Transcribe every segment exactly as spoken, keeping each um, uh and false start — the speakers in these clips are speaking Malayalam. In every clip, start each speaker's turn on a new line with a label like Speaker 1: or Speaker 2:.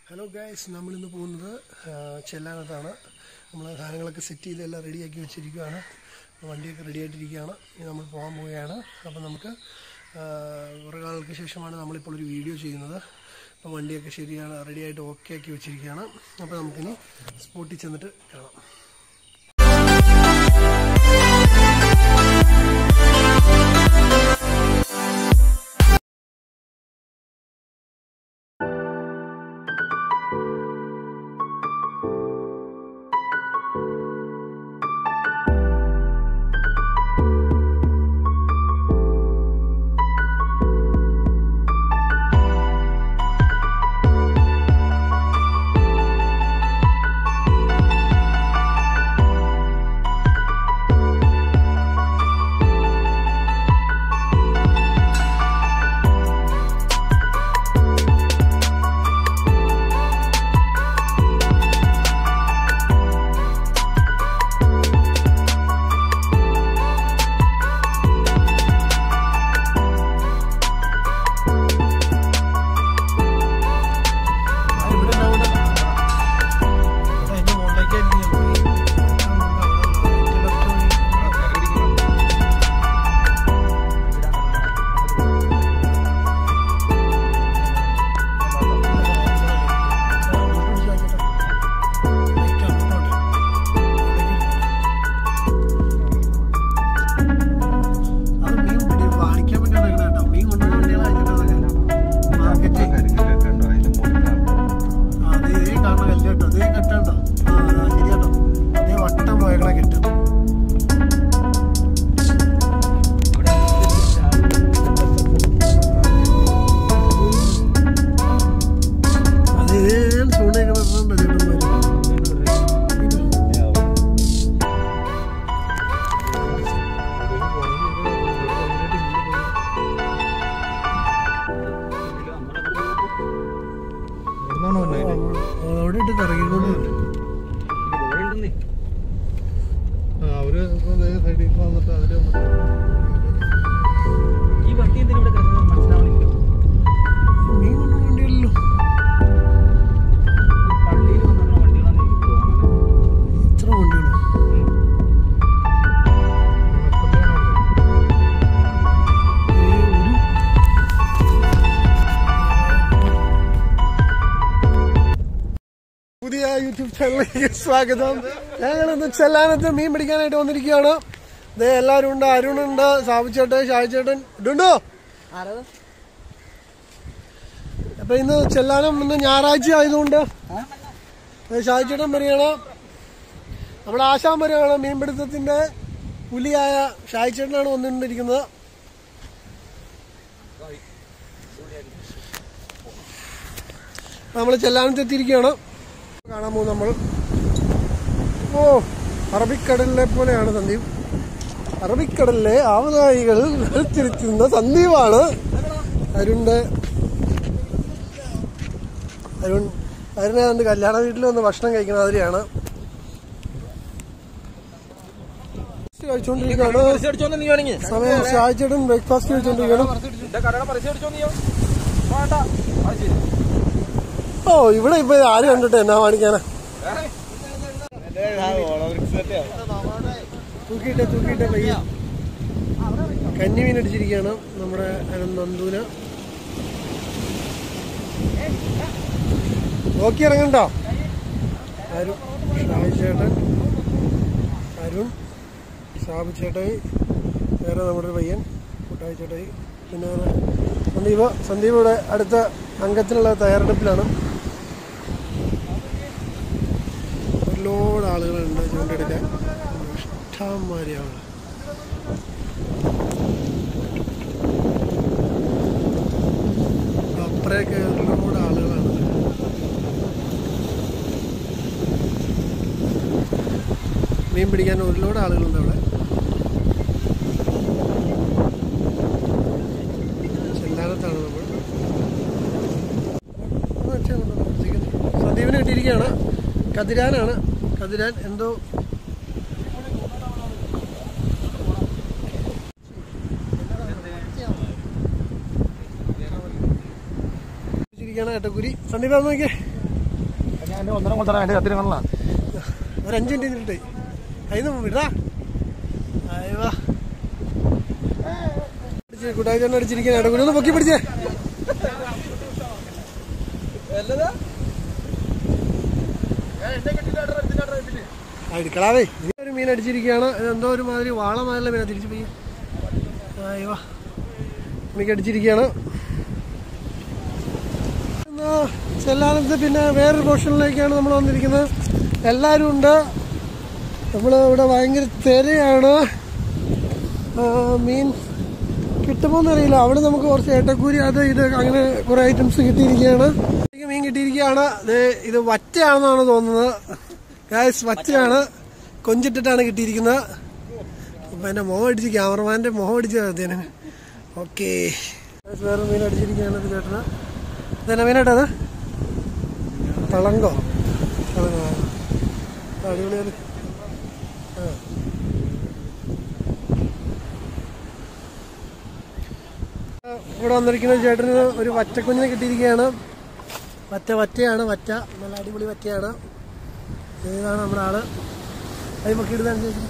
Speaker 1: Hello guys, നമ്മൾ ഇന്ന് പോകുന്നത് ചെല്ലാനത്താണ്. നമ്മൾ സാധനങ്ങളൊക്കെ സെറ്റ് ചെയ്ത് എല്ലാം റെഡിയാക്കി വെച്ചിരിക്കുകയാണ്. വണ്ടിയൊക്കെ റെഡി ആയിട്ടിരിക്കുകയാണ്. ഇനി നമ്മൾ പോകാൻ പോവുകയാണ്. അപ്പോൾ നമുക്ക് കുറേ കാലങ്ങൾക്ക് ശേഷമാണ് നമ്മളിപ്പോൾ ഒരു വീഡിയോ ചെയ്യുന്നത്. അപ്പോൾ വണ്ടിയൊക്കെ ശരിയാണ്, റെഡിയായിട്ട് ഓക്കെ ആക്കി വെച്ചിരിക്കുകയാണ്. അപ്പോൾ നമുക്കിനി സ്പോട്ടിൽ ചെന്നിട്ട് കാണാം. പുതിയ യൂട്യൂബ് ചാനലിലേക്ക് സ്വാഗതം. ഞങ്ങളിന്ന് ചെല്ലാനത്ത് മീൻ പിടിക്കാനായിട്ട് വന്നിരിക്കുകയാണ്. ഇതേ എല്ലാവരും ഉണ്ട്. അരുണുണ്ട്, സാബുച്ചേട്ടൻ, ഷായിച്ചേട്ടൻ ഇടുണ്ടോ? അപ്പൊ ഇന്ന് ചെല്ലാനം ഇന്ന് ഞായറാഴ്ച ആയതുകൊണ്ട് ഷായിച്ചേട്ടൻ വരികയാണ്, നമ്മുടെ ആശാൻ വരികയാണ്. മീൻപിടുത്തത്തിന്റെ പുലിയായ ഷായിച്ചേട്ടനാണ് വന്നിട്ടിരിക്കുന്നത്. നമ്മൾ ചെല്ലാനത്ത് എത്തിയിരിക്കുകയാണ്. കാണാൻ പോകും നമ്മൾ. ഓ, അറബിക്കടലിനെ പോലെയാണ് സന്ദീപ്. അറബിക്കടലിലെ ആവനായികൾ തിരിച്ചുന്ന സന്ദീപാണ്. അരുണിന്റെ അരുൺ അരുണെ വന്ന് കല്യാണ വീട്ടിൽ വന്ന് ഭക്ഷണം കഴിക്കുന്ന മാതിരിയാണ് കഴിച്ചോണ്ടിരിക്കുകയാണ്. സമയം സാധിച്ചിട്ടും ബ്രേക്ക്ഫാസ്റ്റ് കഴിച്ചോണ്ടിരിക്കണം. ഓ, ഇവിടെ ഇപ്പൊ ആരും കണ്ടിട്ട് എന്നാ കാണിക്കാനാ. തൂക്കിയിട്ടേ തൂക്കിയിട്ടേ പയ്യ കന്നിമീൻ അടിച്ചിരിക്കുകയാണ് നമ്മുടെ നന്ദൂന. നോക്കി ഇറങ്ങണ്ടോ? അരുൺ, ഷായി ചേട്ടൻ, അരുൺ, സാബു ചേട്ടായി, വേറെ നമ്മുടെ ഒരു പയ്യൻ കുട്ടായി ചേട്ടായി, പിന്നെ സന്ദീപ്. സന്ദീപ് ഇവിടെ അടുത്ത അംഗത്തിനുള്ള തയ്യാറെടുപ്പിലാണ്. ഒരുപാട് ആളുകളുണ്ട് ചൂണ്ടെടുക്കാൻ, ഇഷ്ടംമാതിരി ആളുകൾ. അപ്പുറയൊക്കെ ഒരുപാട് ആളുകളാണ്. മീൻ പിടിക്കാൻ ഒരുപാട് ആളുകളുണ്ട് അവിടെ. ചെല്ലാനത്താണ് നമ്മൾ. സന്ദീപിനെ കിട്ടിയിരിക്കുകയാണ്. കതിരാനാണ്. കതിരാൻ എന്തോ ഏട്ടക്കുരി. സന്ദീപ് നോക്കിയേ,
Speaker 2: ഒന്നര കൊണ്ടാ എൻ്റെ കത്തിന് കാണല
Speaker 1: ഒരു അഞ്ച് മിനിറ്റ് കഴിഞ്ഞിട്ട് അതിന് വിടാ അയവാ കുട്ടായി ചേട്ടൻ അടിച്ചിരിക്കാൻ ഇടകൂടെ പൊക്കി പിടിച്ചേ എടുക്കളാവേ ഒരു മീൻ അടിച്ചിരിക്കുകയാണ്. എന്തോ ഒരു മാതിരി വാള മാതിരിയുള്ള മീനാ തിരിച്ചു പോയി അയവാ മീൻ അടിച്ചിരിക്കുകയാണ്. ചെല്ലാനത്ത് പിന്നെ വേറൊരു പോർഷനിലേക്കാണ് നമ്മൾ വന്നിരിക്കുന്നത്. എല്ലാവരും ഉണ്ട്. നമ്മൾ ഇവിടെ ഭയങ്കര തിരയാണ്. മീൻ കിട്ടുമോന്ന് അറിയില്ല. അവിടെ നമുക്ക് കുറച്ച് ഏട്ടക്കൂരി അത് ഇത് അങ്ങനെ കുറെ ഐറ്റംസ് കിട്ടിയിരിക്കുകയാണ്. മീൻ കിട്ടിയിരിക്കുകയാണ്. ഇത് വറ്റയാണെന്നാണ് തോന്നുന്നത്. ഗായ്സ് വറ്റയാണ്. കൊഞ്ചിട്ടിട്ടാണ് കിട്ടിയിരിക്കുന്നത്. അപ്പം എൻ്റെ മുഖം അടിച്ച് ക്യാമറമാൻ്റെ മുഖം അടിച്ച് അദ്ദേഹം ഓക്കെ വേറെ മീൻ അടിച്ചിരിക്കുകയാണ്. ഇത് ചേട്ടന് ഇതെന്നാ മീനായിട്ടത് തളങ്കോ തളങ്കോ അടിപൊളിയാണ്. ആ ഇവിടെ വന്നിരിക്കുന്ന ചേട്ടന് ഒരു വറ്റക്കുഞ്ഞിനെ കിട്ടിയിരിക്കുകയാണ്. വറ്റ വറ്റയാണ് വറ്റ നല്ല അടിപൊളി വറ്റയാണ്. ഇതാണ് നമ്മുടെ ആള്. അത് പൊക്കിയിടുന്നതനുസരിച്ച്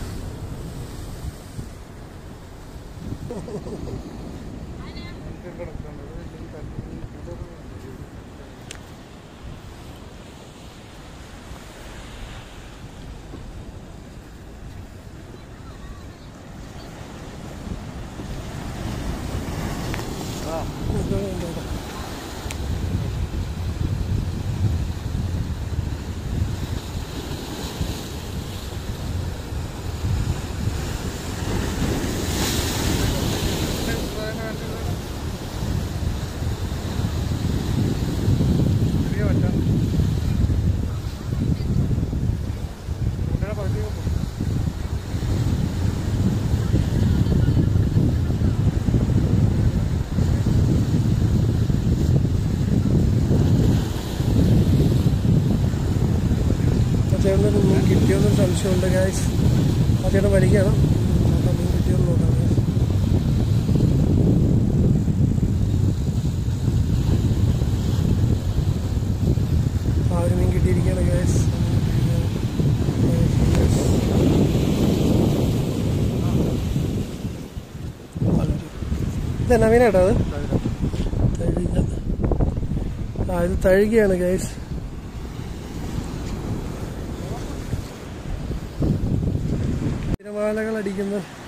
Speaker 1: ചേട്ടനൊരു മീൻ കിട്ടിയോന്നൊരു സംശയമുണ്ട് ഗായ്സ്. ആ ചേട്ടൻ വലിക്കുകയാണ്. നോക്കാം മീൻ കിട്ടിയോന്ന് നോക്കാം. ആ ഒരു മീൻ കിട്ടിയിരിക്കുകയാണ് ഗായ്സ്. ഇതെന്നാ മീനായിട്ടോ അത് തഴുക? ആ ഇത് തഴുകയാണ് ഗായ്സ്. തിരമാലകൾ അടിക്കുന്ന